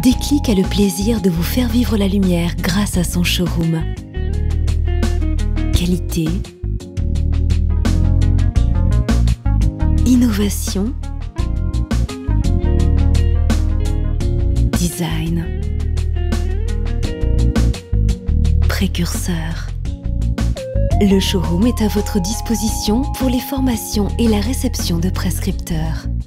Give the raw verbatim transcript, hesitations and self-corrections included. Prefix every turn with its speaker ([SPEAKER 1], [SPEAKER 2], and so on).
[SPEAKER 1] Déclic a le plaisir de vous faire vivre la lumière grâce à son showroom. Qualité, innovation, design, précurseur. Le showroom est à votre disposition pour les formations et la réception de prescripteurs.